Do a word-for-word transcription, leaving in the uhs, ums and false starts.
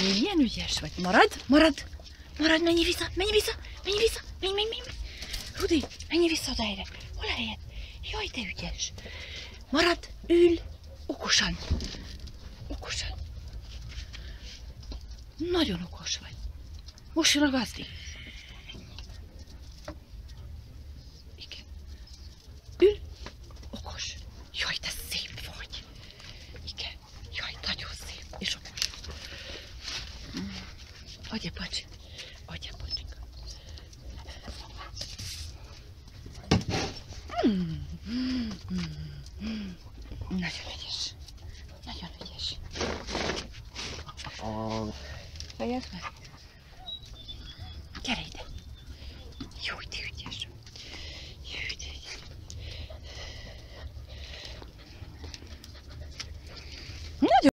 Milyen ügyes vagy. Marad, marad, marad, menj vissza, menj vissza, menj vissza, menj, menj, menj. Rudi, menj vissza oda erre. Hol a helyed? Jaj, te ügyes. Marad, ül, okosan. Okosan. Nagyon okos vagy. Most jön a gazdi. Igen. Ül, okos. Jaj, te szép vagy. Igen. Jaj, nagyon szép és okos. Adja, pacs. Adja, pacsika. Mm. Mm. Mm. Nagyon ügyes. Nagyon ügyes. Fejezd meg.